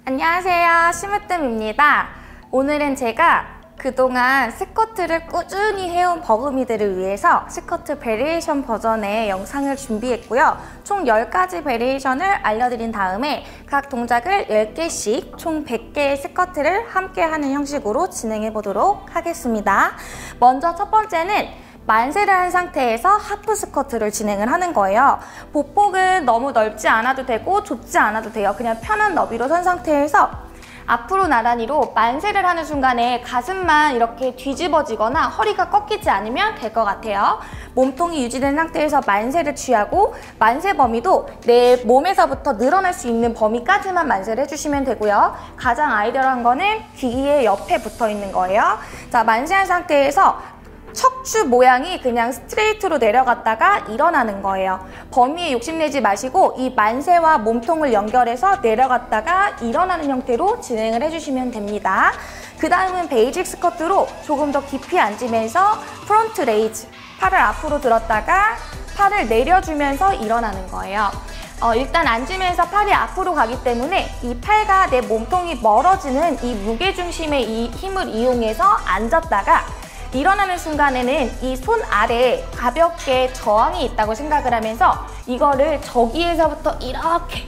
안녕하세요, 심으뜸입니다. 오늘은 제가 그동안 스커트를 꾸준히 해온 버금이들을 위해서 스커트 베리에이션 버전의 영상을 준비했고요. 총 10가지 베리에이션을 알려드린 다음에 각 동작을 10개씩 총 100개의 스커트를 함께 하는 형식으로 진행해 보도록 하겠습니다. 먼저 첫 번째는 만세를 한 상태에서 하프 스커트를 진행을 하는 거예요. 보폭은 너무 넓지 않아도 되고 좁지 않아도 돼요. 그냥 편한 너비로 선 상태에서 앞으로 나란히로 만세를 하는 순간에 가슴만 이렇게 뒤집어지거나 허리가 꺾이지 않으면 될 것 같아요. 몸통이 유지된 상태에서 만세를 취하고 만세 범위도 내 몸에서부터 늘어날 수 있는 범위까지만 만세를 해주시면 되고요. 가장 아이디어한 거는 귀의 옆에 붙어 있는 거예요. 자, 만세한 상태에서 척추 모양이 그냥 스트레이트로 내려갔다가 일어나는 거예요. 범위에 욕심내지 마시고 이 만세와 몸통을 연결해서 내려갔다가 일어나는 형태로 진행을 해주시면 됩니다. 그 다음은 베이직 스쿼트로 조금 더 깊이 앉으면서 프론트 레이즈, 팔을 앞으로 들었다가 팔을 내려주면서 일어나는 거예요. 일단 앉으면서 팔이 앞으로 가기 때문에 이 팔과 내 몸통이 멀어지는 이 무게중심의 이 힘을 이용해서 앉았다가 일어나는 순간에는 이 손 아래에 가볍게 저항이 있다고 생각을 하면서 이거를 저기에서부터 이렇게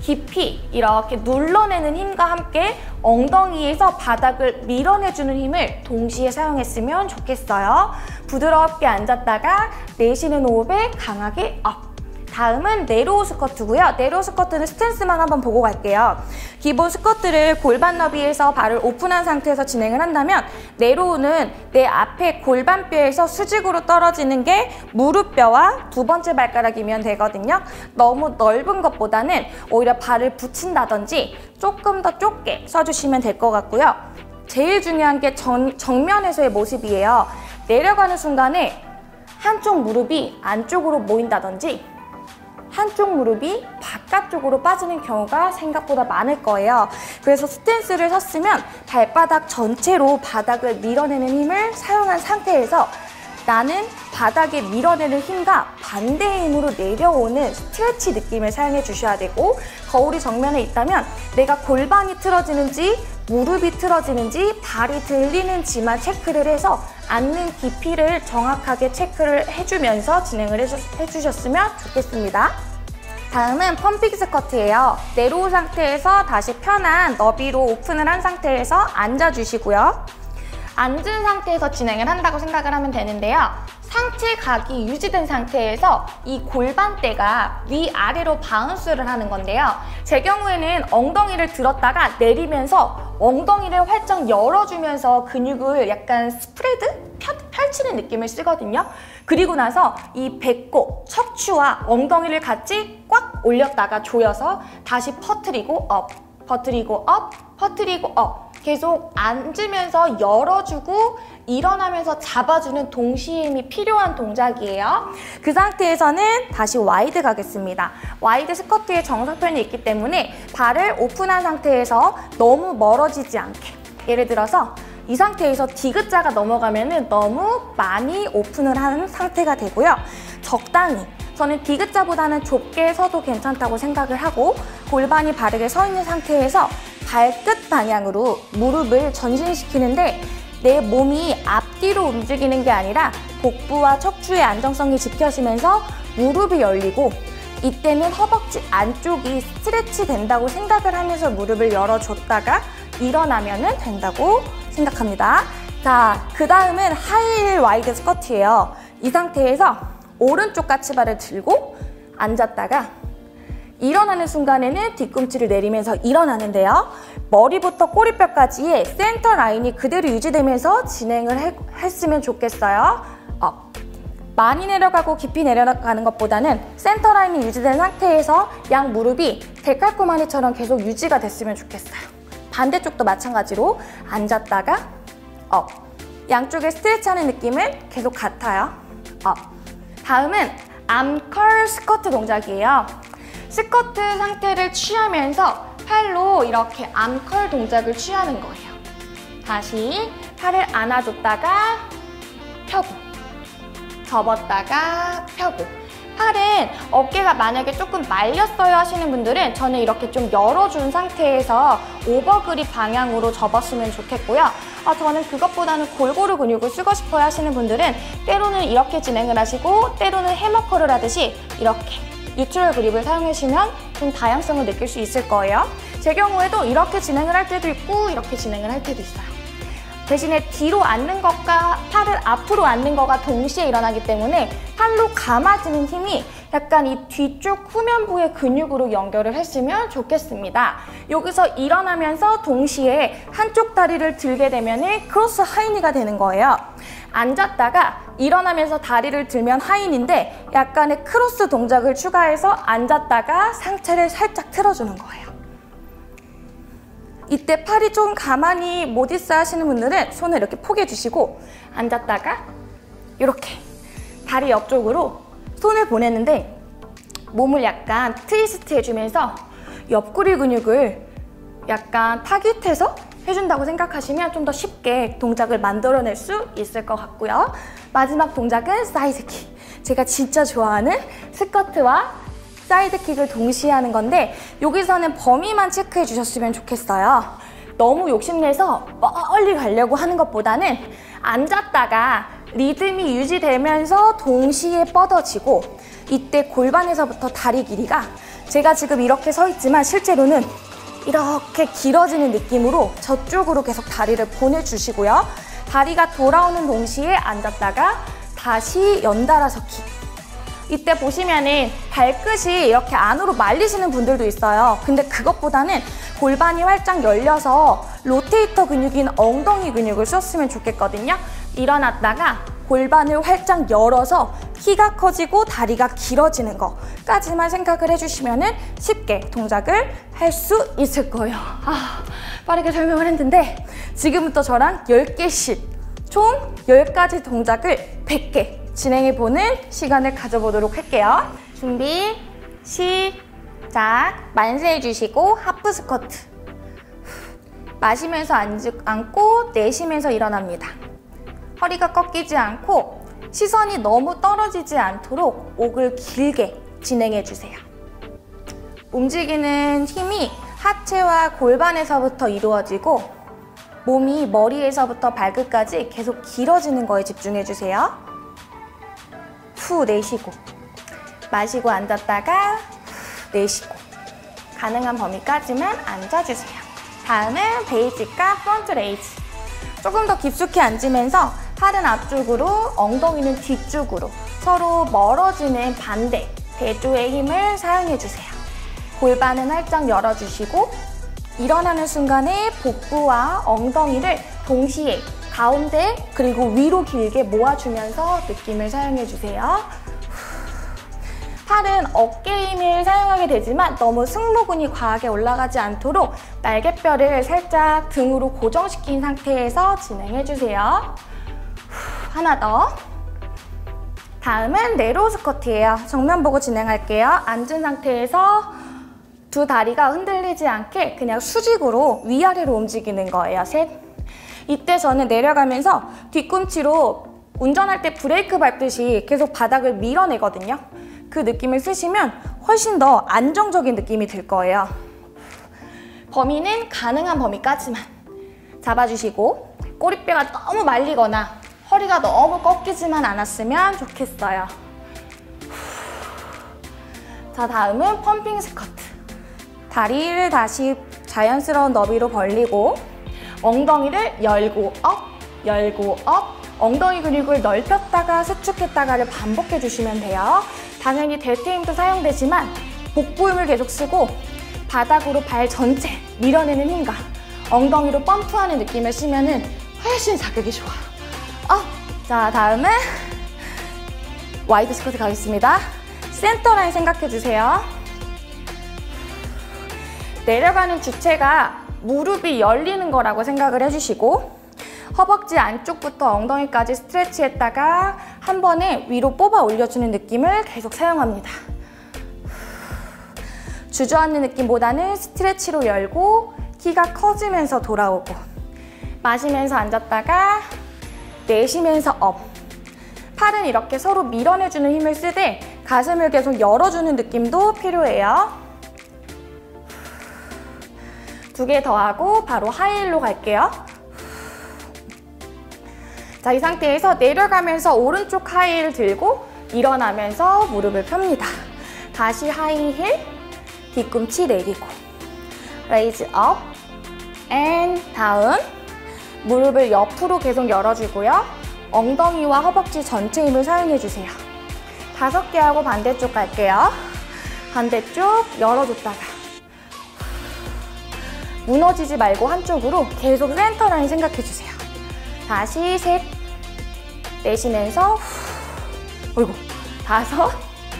깊이 이렇게 눌러내는 힘과 함께 엉덩이에서 바닥을 밀어내주는 힘을 동시에 사용했으면 좋겠어요. 부드럽게 앉았다가 내쉬는 호흡에 강하게 업. 다음은 네로우 스쿼트고요. 네로우 스쿼트는 스탠스만 한번 보고 갈게요. 기본 스쿼트를 골반 너비에서 발을 오픈한 상태에서 진행을 한다면 네로우는 내 앞에 골반뼈에서 수직으로 떨어지는 게 무릎뼈와 두 번째 발가락이면 되거든요. 너무 넓은 것보다는 오히려 발을 붙인다든지 조금 더 좁게 서주시면 될 것 같고요. 제일 중요한 게 정면에서의 모습이에요. 내려가는 순간에 한쪽 무릎이 안쪽으로 모인다든지 한쪽 무릎이 바깥쪽으로 빠지는 경우가 생각보다 많을 거예요. 그래서 스탠스를 섰으면 발바닥 전체로 바닥을 밀어내는 힘을 사용한 상태에서 나는 바닥에 밀어내는 힘과 반대의 힘으로 내려오는 스트레치 느낌을 사용해 주셔야 되고, 거울이 정면에 있다면 내가 골반이 틀어지는지 무릎이 틀어지는지 발이 들리는지만 체크를 해서 앉는 깊이를 정확하게 체크를 해주면서 진행을 해주셨으면 좋겠습니다. 다음은 펌핑 스쿼트예요. 네로우 상태에서 다시 편한 너비로 오픈을 한 상태에서 앉아주시고요. 앉은 상태에서 진행을 한다고 생각을 하면 되는데요. 상체 각이 유지된 상태에서 이 골반대가 위아래로 바운스를 하는 건데요. 제 경우에는 엉덩이를 들었다가 내리면서 엉덩이를 활짝 열어주면서 근육을 약간 스프레드? 펼치는 느낌을 쓰거든요. 그리고 나서 이 배꼽, 척추와 엉덩이를 같이 꽉 올렸다가 조여서 다시 퍼뜨리고 업, 퍼뜨리고 업, 퍼뜨리고 업. 계속 앉으면서 열어주고 일어나면서 잡아주는 동시에 힘이 필요한 동작이에요. 그 상태에서는 다시 와이드 가겠습니다. 와이드 스쿼트의 정석편이 있기 때문에 발을 오픈한 상태에서 너무 멀어지지 않게, 예를 들어서 이 상태에서 디귿자가 넘어가면 너무 많이 오픈을 하는 상태가 되고요. 적당히, 저는 디귿자보다는 좁게 서도 괜찮다고 생각을 하고 골반이 바르게 서 있는 상태에서 발끝 방향으로 무릎을 전진시키는데 내 몸이 앞뒤로 움직이는 게 아니라 복부와 척추의 안정성이 지켜지면서 무릎이 열리고, 이때는 허벅지 안쪽이 스트레치 된다고 생각을 하면서 무릎을 열어줬다가 일어나면 된다고 생각합니다. 자, 그 다음은 하이힐 와이드 스쿼트예요. 이 상태에서 오른쪽 까치발을 들고 앉았다가 일어나는 순간에는 뒤꿈치를 내리면서 일어나는데요. 머리부터 꼬리뼈까지의 센터 라인이 그대로 유지되면서 진행을 했으면 좋겠어요. 많이 내려가고 깊이 내려가는 것보다는 센터 라인이 유지된 상태에서 양 무릎이 데칼코마니처럼 계속 유지가 됐으면 좋겠어요. 반대쪽도 마찬가지로 앉았다가 업. 양쪽에 스트레치하는 느낌은 계속 같아요. 업. 다음은 암컬 스쿼트 동작이에요. 스쿼트 상태를 취하면서 팔로 이렇게 암컬 동작을 취하는 거예요. 다시 팔을 안아줬다가 펴고, 접었다가 펴고, 팔은 어깨가 만약에 조금 말렸어요 하시는 분들은 저는 이렇게 좀 열어준 상태에서 오버그립 방향으로 접었으면 좋겠고요. 저는 그것보다는 골고루 근육을 쓰고 싶어요 하시는 분들은 때로는 이렇게 진행을 하시고 때로는 해머컬을 하듯이 이렇게 뉴트럴 그립을 사용하시면 좀 다양성을 느낄 수 있을 거예요. 제 경우에도 이렇게 진행을 할 때도 있고 이렇게 진행을 할 때도 있어요. 대신에 뒤로 앉는 것과 팔을 앞으로 앉는 것과 동시에 일어나기 때문에 팔로 감아주는 힘이 약간 이 뒤쪽 후면부의 근육으로 연결을 했으면 좋겠습니다. 여기서 일어나면서 동시에 한쪽 다리를 들게 되면 크로스 하이니가 되는 거예요. 앉았다가 일어나면서 다리를 들면 하이니인데 약간의 크로스 동작을 추가해서 앉았다가 상체를 살짝 틀어주는 거예요. 이때 팔이 좀 가만히 못 있어 하시는 분들은 손을 이렇게 포개해 주시고 앉았다가 이렇게 다리 옆쪽으로 손을 보내는데 몸을 약간 트위스트 해주면서 옆구리 근육을 약간 타깃해서 해준다고 생각하시면 좀 더 쉽게 동작을 만들어낼 수 있을 것 같고요. 마지막 동작은 사이드킥. 제가 진짜 좋아하는 스쿼트와 사이드킥을 동시에 하는 건데 여기서는 범위만 체크해 주셨으면 좋겠어요. 너무 욕심내서 멀리 가려고 하는 것보다는 앉았다가 리듬이 유지되면서 동시에 뻗어지고 이때 골반에서부터 다리 길이가 제가 지금 이렇게 서 있지만 실제로는 이렇게 길어지는 느낌으로 저쪽으로 계속 다리를 보내주시고요. 다리가 돌아오는 동시에 앉았다가 다시 연달아서 킥. 이때 보시면은 발끝이 이렇게 안으로 말리시는 분들도 있어요. 근데 그것보다는 골반이 활짝 열려서 로테이터 근육인 엉덩이 근육을 썼으면 좋겠거든요. 일어났다가 골반을 활짝 열어서 키가 커지고 다리가 길어지는 것까지만 생각을 해주시면은 쉽게 동작을 할 수 있을 거예요. 빠르게 설명을 했는데 지금부터 저랑 10개씩 총 10가지 동작을 100개 진행해보는 시간을 가져보도록 할게요. 준비, 시작! 만세해주시고 하프 스쿼트. 마시면서 앉고 내쉬면서 일어납니다. 허리가 꺾이지 않고 시선이 너무 떨어지지 않도록 목을 길게 진행해주세요. 움직이는 힘이 하체와 골반에서부터 이루어지고 몸이 머리에서부터 발끝까지 계속 길어지는 거에 집중해주세요. 후 내쉬고 마시고 앉았다가 후 내쉬고 가능한 범위까지만 앉아주세요. 다음은 베이직과 프론트 레이즈. 조금 더 깊숙이 앉으면서 팔은 앞쪽으로 엉덩이는 뒤쪽으로 서로 멀어지는 반대 대조의 힘을 사용해주세요. 골반은 활짝 열어주시고 일어나는 순간에 복부와 엉덩이를 동시에 가운데 그리고 위로 길게 모아주면서 느낌을 사용해주세요. 팔은 어깨 힘을 사용하게 되지만 너무 승모근이 과하게 올라가지 않도록 날개뼈를 살짝 등으로 고정시킨 상태에서 진행해주세요. 하나 더. 다음은 네로우 스쿼트예요. 정면 보고 진행할게요. 앉은 상태에서 두 다리가 흔들리지 않게 그냥 수직으로 위아래로 움직이는 거예요. 셋. 이때 저는 내려가면서 뒤꿈치로 운전할 때 브레이크 밟듯이 계속 바닥을 밀어내거든요. 그 느낌을 쓰시면 훨씬 더 안정적인 느낌이 들 거예요. 범위는 가능한 범위까지만 잡아주시고 꼬리뼈가 너무 말리거나 허리가 너무 꺾이지만 않았으면 좋겠어요. 자, 다음은 펌핑 스쿼트. 다리를 다시 자연스러운 너비로 벌리고 엉덩이를 열고 업, 열고 업. 엉덩이 근육을 넓혔다가 수축했다가를 반복해 주시면 돼요. 당연히 델트 힘도 사용되지만 복부 힘을 계속 쓰고 바닥으로 발 전체 밀어내는 힘과 엉덩이로 펌프하는 느낌을 쓰면은 훨씬 자극이 좋아요. 자, 다음은 와이드 스쿼트 가겠습니다. 센터 라인 생각해 주세요. 내려가는 주체가 무릎이 열리는 거라고 생각을 해주시고 허벅지 안쪽부터 엉덩이까지 스트레치했다가 한 번에 위로 뽑아 올려주는 느낌을 계속 사용합니다. 주저앉는 느낌보다는 스트레치로 열고 키가 커지면서 돌아오고 마시면서 앉았다가 내쉬면서 업. 팔은 이렇게 서로 밀어내주는 힘을 쓰되 가슴을 계속 열어주는 느낌도 필요해요. 2개 더 하고 바로 하이힐로 갈게요. 자, 이 상태에서 내려가면서 오른쪽 하이힐 들고 일어나면서 무릎을 펴니다. 다시 하이힐, 뒤꿈치 내리고 레이즈 업 앤 다운. 무릎을 옆으로 계속 열어주고요. 엉덩이와 허벅지 전체 힘을 사용해주세요. 5개 하고 반대쪽 갈게요. 반대쪽 열어줬다가 무너지지 말고 한쪽으로 계속 센터 라인 생각해주세요. 다시 3, 내쉬면서 어이구 5.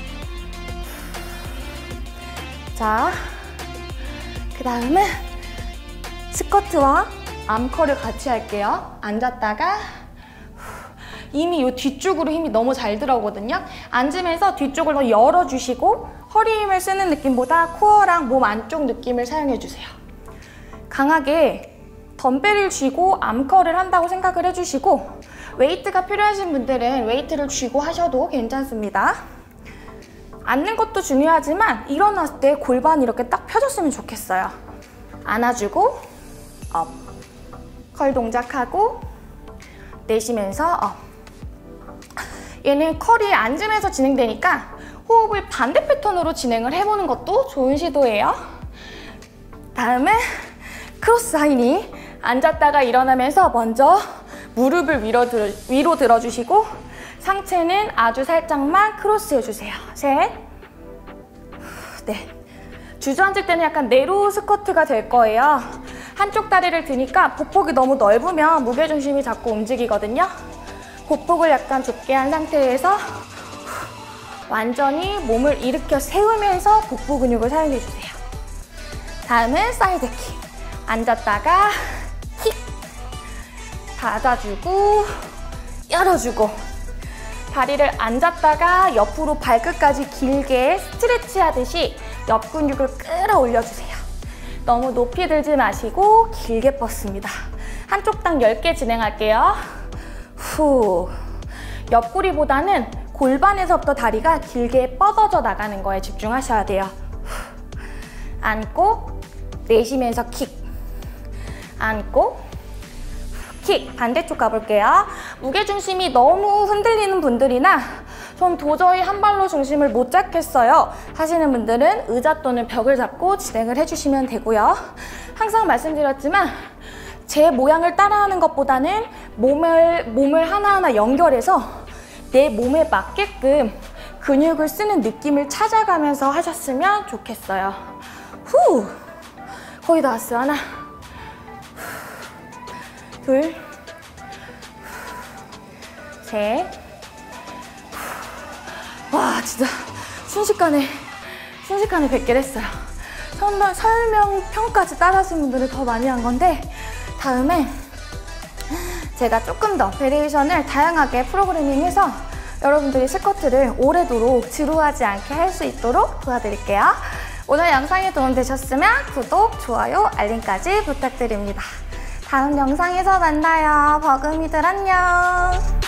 자, 그 다음은 스쿼트와 암컬을 같이 할게요. 앉았다가 이미 이 뒤쪽으로 힘이 너무 잘 들어오거든요. 앉으면서 뒤쪽을 더 열어주시고 허리 힘을 쓰는 느낌보다 코어랑 몸 안쪽 느낌을 사용해주세요. 강하게 덤벨을 쥐고 암컬을 한다고 생각을 해주시고 웨이트가 필요하신 분들은 웨이트를 쥐고 하셔도 괜찮습니다. 앉는 것도 중요하지만 일어났을 때 골반이 이렇게 딱 펴졌으면 좋겠어요. 안아주고 업, 컬 동작하고 내쉬면서 업. 얘는 컬이 앉으면서 진행되니까 호흡을 반대 패턴으로 진행을 해보는 것도 좋은 시도예요. 다음은 크로스 하이니. 앉았다가 일어나면서 먼저 무릎을 위로 들어주시고 상체는 아주 살짝만 크로스 해주세요. 3, 네. 주저앉을 때는 약간 네로우 스쿼트가 될 거예요. 한쪽 다리를 드니까 보폭이 너무 넓으면 무게중심이 자꾸 움직이거든요. 보폭을 약간 좁게 한 상태에서 완전히 몸을 일으켜 세우면서 복부 근육을 사용해주세요. 다음은 사이드 킥. 앉았다가 킥. 닫아주고 열어주고 다리를 앉았다가 옆으로 발끝까지 길게 스트레치 하듯이 옆 근육을 끌어올려주세요. 너무 높이 들지 마시고 길게 뻗습니다. 한쪽당 10개 진행할게요. 후. 옆구리보다는 골반에서부터 다리가 길게 뻗어져 나가는 거에 집중하셔야 돼요. 후. 안고 내쉬면서 킥. 안고 킥. 반대쪽 가볼게요. 무게중심이 너무 흔들리는 분들이나 전 도저히 한 발로 중심을 못 잡겠어요 하시는 분들은 의자 또는 벽을 잡고 진행을 해주시면 되고요. 항상 말씀드렸지만 제 모양을 따라하는 것보다는 몸을 하나하나 연결해서 내 몸에 맞게끔 근육을 쓰는 느낌을 찾아가면서 하셨으면 좋겠어요. 후! 거의 다 왔어요. 하나, 둘, 셋. 와, 진짜 순식간에 100개를 했어요. 설명평까지 따라 하신 분들은 더 많이 한 건데 다음에 제가 조금 더 베리에이션을 다양하게 프로그래밍해서 여러분들이 스쿼트를 오래도록 지루하지 않게 할 수 있도록 도와드릴게요. 오늘 영상이 도움되셨으면 구독, 좋아요, 알림까지 부탁드립니다. 다음 영상에서 만나요. 버금이들 안녕.